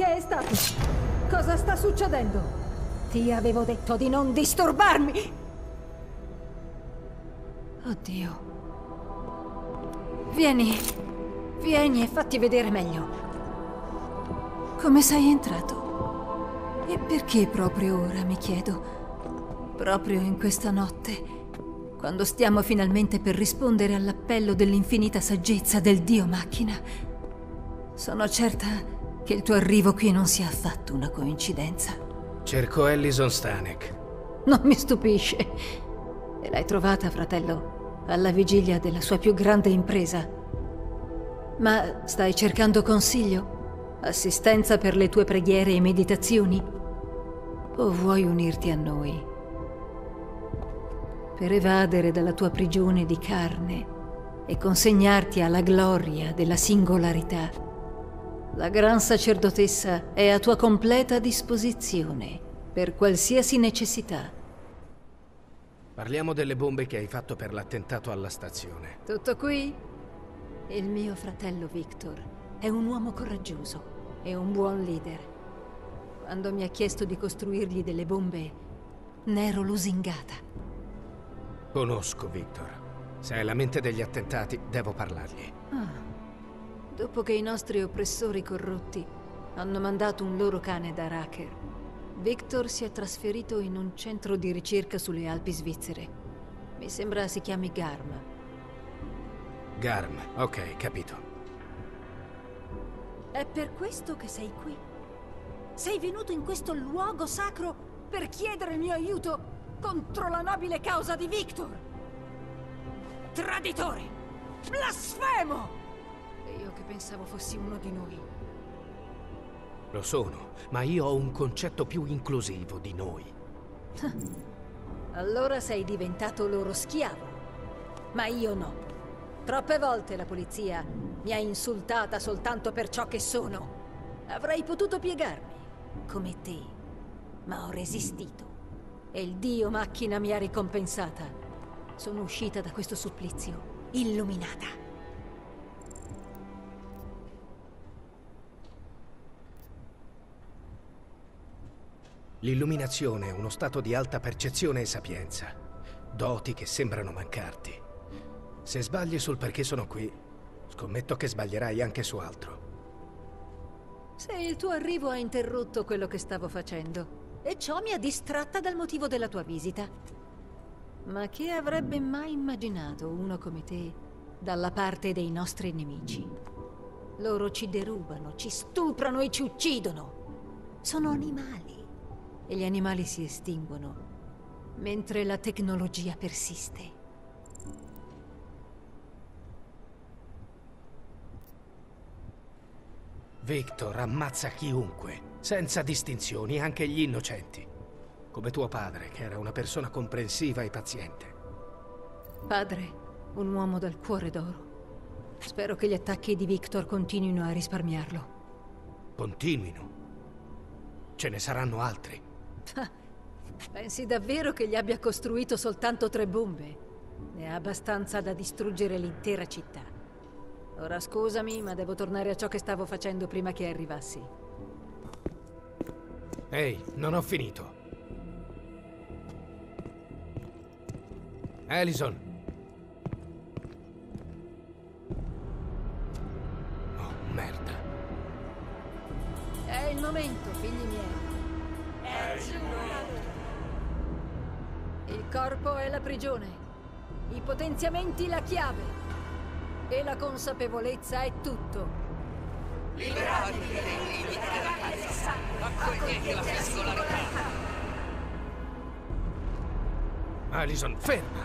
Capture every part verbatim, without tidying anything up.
Che è stato? Cosa sta succedendo? Ti avevo detto di non disturbarmi! Oddio. Vieni. Vieni e fatti vedere meglio. Come sei entrato? E perché proprio ora, mi chiedo? Proprio in questa notte, quando stiamo finalmente per rispondere all'appello dell'infinita saggezza del Dio Macchina. Sono certa che il tuo arrivo qui non sia affatto una coincidenza. Cerco Allison Stanek. Non mi stupisce. E l'hai trovata, fratello, alla vigilia della sua più grande impresa. Ma stai cercando consiglio? Assistenza per le tue preghiere e meditazioni? O vuoi unirti a noi? Per evadere dalla tua prigione di carne e consegnarti alla gloria della singolarità. La gran sacerdotessa è a tua completa disposizione per qualsiasi necessità. Parliamo delle bombe che hai fatto per l'attentato alla stazione. Tutto qui? Il mio fratello Victor è un uomo coraggioso e un buon leader. Quando mi ha chiesto di costruirgli delle bombe, ne ero lusingata. Conosco Victor. Se è la mente degli attentati, devo parlargli. Ah. Dopo che i nostri oppressori corrotti hanno mandato un loro cane da Raker, Victor si è trasferito in un centro di ricerca sulle Alpi svizzere. Mi sembra si chiami Garm. Garm, ok, capito. È per questo che sei qui? Sei venuto in questo luogo sacro per chiedere il mio aiuto contro la nobile causa di Victor? Traditore! Blasfemo! E io che pensavo fossi uno di noi. Lo sono, ma io ho un concetto più inclusivo di noi. Allora sei diventato loro schiavo. Ma io no. Troppe volte la polizia mi ha insultata soltanto per ciò che sono. Avrei potuto piegarmi, come te, ma ho resistito. E il Dio Macchina mi ha ricompensata. Sono uscita da questo supplizio, illuminata. L'illuminazione è uno stato di alta percezione e sapienza. Doti che sembrano mancarti. Se sbagli sul perché sono qui, scommetto che sbaglierai anche su altro. Se il tuo arrivo ha interrotto quello che stavo facendo, e ciò mi ha distratta dal motivo della tua visita. Ma chi avrebbe mai immaginato uno come te dalla parte dei nostri nemici? Loro ci derubano, ci stuprano e ci uccidono. Sono animali. E gli animali si estinguono, mentre la tecnologia persiste. Victor ammazza chiunque, senza distinzioni, anche gli innocenti. Come tuo padre, che era una persona comprensiva e paziente. Padre, un uomo dal cuore d'oro. Spero che gli attacchi di Victor continuino a risparmiarlo. Continuino? Ce ne saranno altri. Pensi davvero che gli abbia costruito soltanto tre bombe? Ne ha abbastanza da distruggere l'intera città. Ora scusami, ma devo tornare a ciò che stavo facendo prima che arrivassi. Ehi, non ho finito. Allison. Oh, merda. È il momento, figli miei. Il corpo è la prigione, i potenziamenti la chiave e la consapevolezza è tutto. Liberatevi dai limiti della cazzo, accogliete la singolarità. Allison, ferma!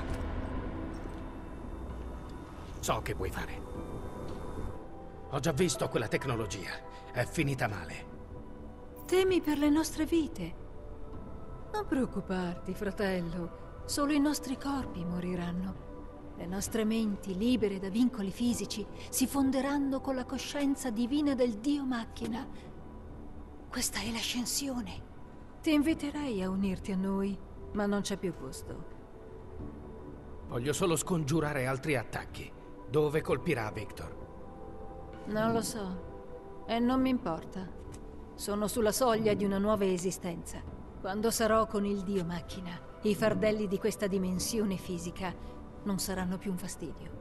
So che vuoi fare. Ho già visto quella tecnologia. È finita male. Temi per le nostre vite? Non preoccuparti, fratello. Solo i nostri corpi moriranno. Le nostre menti, libere da vincoli fisici, si fonderanno con la coscienza divina del Dio Macchina. Questa è l'ascensione. Ti inviterei a unirti a noi, ma non c'è più posto. Voglio solo scongiurare altri attacchi. Dove colpirà Victor? Non lo so. E non mi importa. Sono sulla soglia di una nuova esistenza. Quando sarò con il Dio Macchina, i fardelli di questa dimensione fisica non saranno più un fastidio.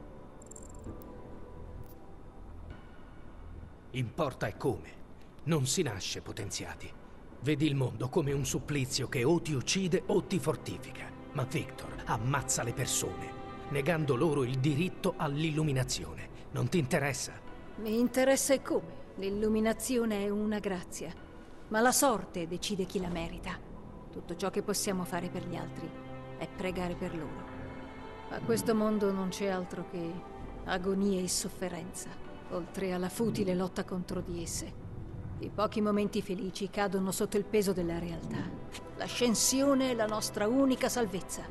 Importa è come. Non si nasce potenziati. Vedi il mondo come un supplizio che o ti uccide o ti fortifica. Ma Victor ammazza le persone, negando loro il diritto all'illuminazione. Non ti interessa? Mi interessa e come. L'illuminazione è una grazia, ma la sorte decide chi la merita. Tutto ciò che possiamo fare per gli altri è pregare per loro. A questo mondo non c'è altro che agonia e sofferenza, oltre alla futile lotta contro di esse. I pochi momenti felici cadono sotto il peso della realtà. L'ascensione è la nostra unica salvezza.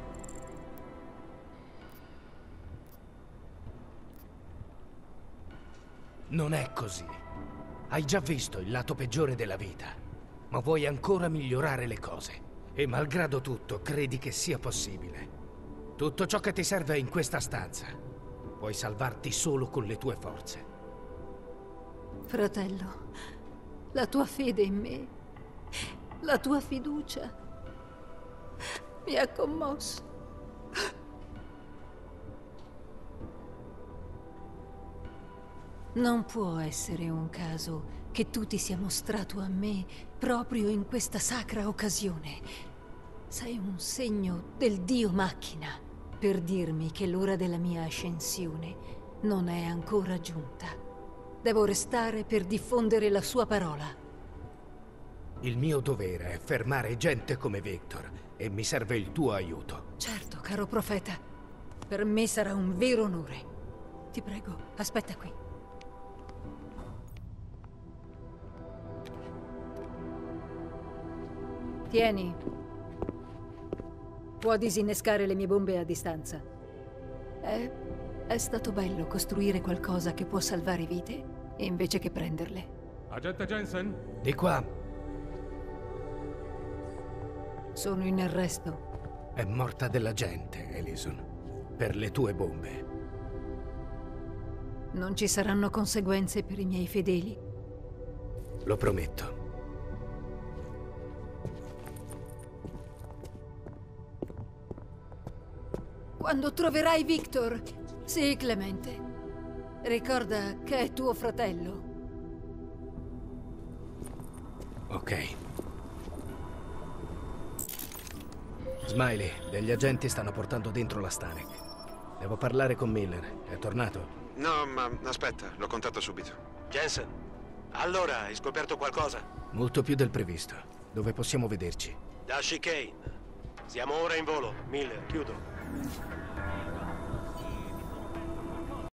Non è così. Hai già visto il lato peggiore della vita, ma vuoi ancora migliorare le cose. E malgrado tutto, credi che sia possibile. Tutto ciò che ti serve è in questa stanza. Puoi salvarti solo con le tue forze. Fratello, la tua fede in me, la tua fiducia, mi ha commosso. Non può essere un caso che tu ti sia mostrato a me proprio in questa sacra occasione. Sei un segno del Dio Macchina per dirmi che l'ora della mia ascensione non è ancora giunta. Devo restare per diffondere la sua parola. Il mio dovere è fermare gente come Victor e mi serve il tuo aiuto. Certo, caro profeta. Per me sarà un vero onore. Ti prego, aspetta qui. Tieni. Può disinnescare le mie bombe a distanza. È... è stato bello costruire qualcosa che può salvare vite, invece che prenderle. Agente Jensen? Di qua. Sono in arresto. È morta della gente, Ellison. Per le tue bombe. Non ci saranno conseguenze per i miei fedeli. Lo prometto. Quando troverai Victor, sii clemente. Ricorda che è tuo fratello. Ok. Smiley, degli agenti stanno portando dentro la Stanek. Devo parlare con Miller. È tornato? No, ma aspetta, l'ho contato subito. Jensen, allora hai scoperto qualcosa? Molto più del previsto. Dove possiamo vederci? Da Chicane. Siamo ora in volo. Miller, chiudo.